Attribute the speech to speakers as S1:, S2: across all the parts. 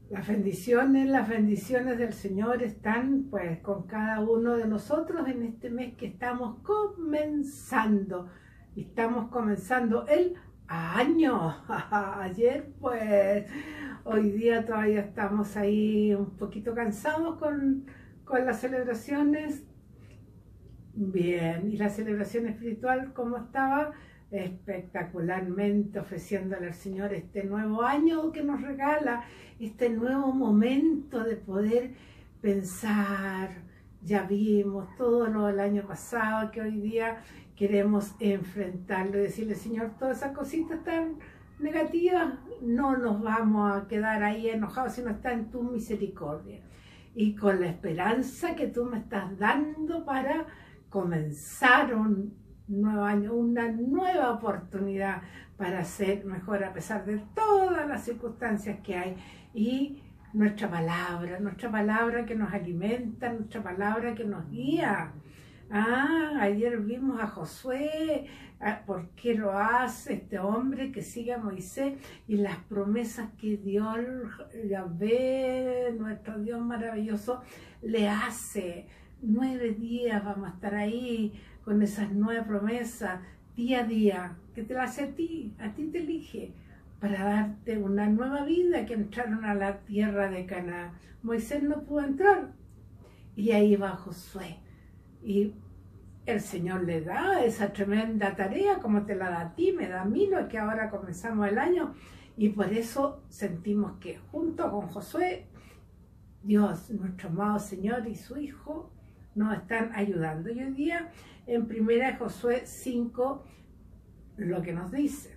S1: Las bendiciones del Señor están pues con cada uno de nosotros en este mes que estamos comenzando. Estamos comenzando el año. Ayer pues, hoy día todavía estamos ahí un poquito cansados con las celebraciones. Bien, y la celebración espiritual, ¿cómo estaba? Espectacularmente, ofreciéndole al Señor este nuevo año que nos regala, este nuevo momento de poder pensar. Ya vimos todo lo del año pasado, que hoy día queremos enfrentarlo y decirle: Señor, todas esas cositas tan negativas, no nos vamos a quedar ahí enojados, sino está en tu misericordia. Y con la esperanza que tú me estás dando para comenzar un nuevo año, una nueva oportunidad para ser mejor a pesar de todas las circunstancias que hay. Y nuestra palabra que nos alimenta, nuestra palabra que nos guía. Ayer vimos a Josué, por qué lo hace este hombre que sigue a Moisés y las promesas que Dios, Yahvé, nuestro Dios maravilloso, le hace. 9 días vamos a estar ahí con esas 9 promesas, día a día, que te las hace a ti te elige, para darte una nueva vida, que entraron a la tierra de Canaán. Moisés no pudo entrar, y ahí va Josué, y el Señor le da esa tremenda tarea, como te la da a ti, me da a mí, lo que ahora comenzamos el año, y por eso sentimos que junto con Josué, Dios, nuestro amado Señor y su Hijo, nos están ayudando. Y hoy día, en 1 Josué 5, lo que nos dice: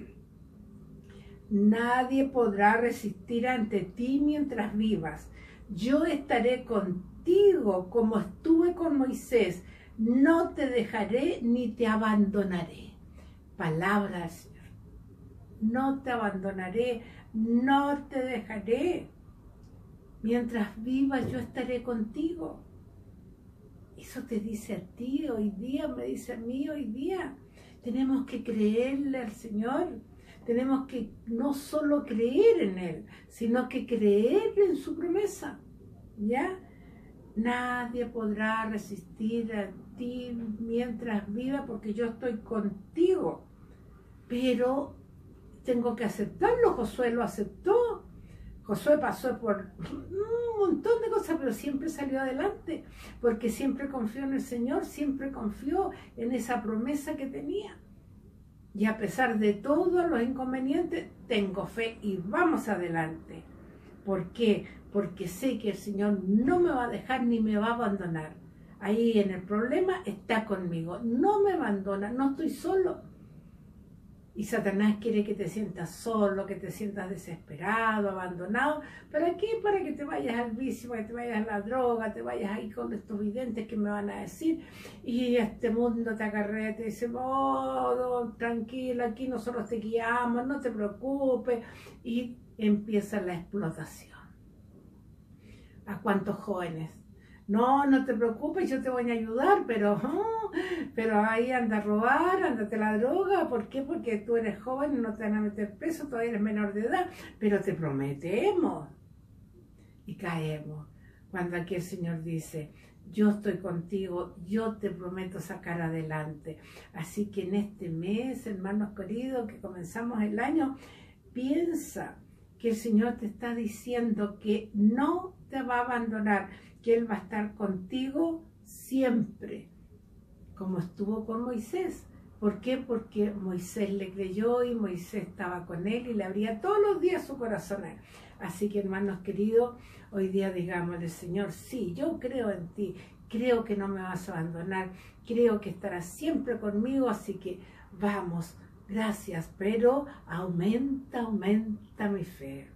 S1: nadie podrá resistir ante ti mientras vivas. Yo estaré contigo como estuve con Moisés. No te dejaré ni te abandonaré. Palabra del Señor. No te abandonaré, no te dejaré. Mientras vivas, yo estaré contigo. Eso te dice a ti hoy día, me dice a mí hoy día. Tenemos que creerle al Señor. Tenemos que no solo creer en Él, sino que creer en su promesa. ¿Ya? Nadie podrá resistir a ti mientras viva, porque yo estoy contigo. Pero tengo que aceptarlo. Josué lo aceptó. Josué pasó por un montón de cosas, pero siempre salió adelante, porque siempre confió en el Señor, siempre confió en esa promesa que tenía. Y a pesar de todos los inconvenientes, tengo fe y vamos adelante. ¿Por qué? Porque sé que el Señor no me va a dejar ni me va a abandonar. Ahí en el problema está conmigo, no me abandona, no estoy solo. Y Satanás quiere que te sientas solo, que te sientas desesperado, abandonado. ¿Para qué? Para que te vayas al vicio, para que te vayas a la droga, te vayas ahí con estos videntes que me van a decir. Y este mundo te acarrea, te dice: oh, tranquila, aquí nosotros te guiamos, no te preocupes. Y empieza la explotación. ¿A cuántos jóvenes? No, no te preocupes, yo te voy a ayudar, pero ahí anda a robar, ándate la droga. ¿Por qué? Porque tú eres joven y no te van a meter preso, todavía eres menor de edad, pero te prometemos. Y caemos. Cuando aquí el Señor dice: yo estoy contigo, yo te prometo sacar adelante. Así que en este mes, hermanos queridos, que comenzamos el año, piensa que el Señor te está diciendo que no te va a abandonar, que Él va a estar contigo siempre, como estuvo con Moisés. ¿Por qué? Porque Moisés le creyó y Moisés estaba con Él y le abría todos los días su corazón a Él. Así que, hermanos queridos, hoy día digámosle: Señor, sí, yo creo en ti, creo que no me vas a abandonar, creo que estarás siempre conmigo, así que vamos, gracias, pero aumenta mi fe.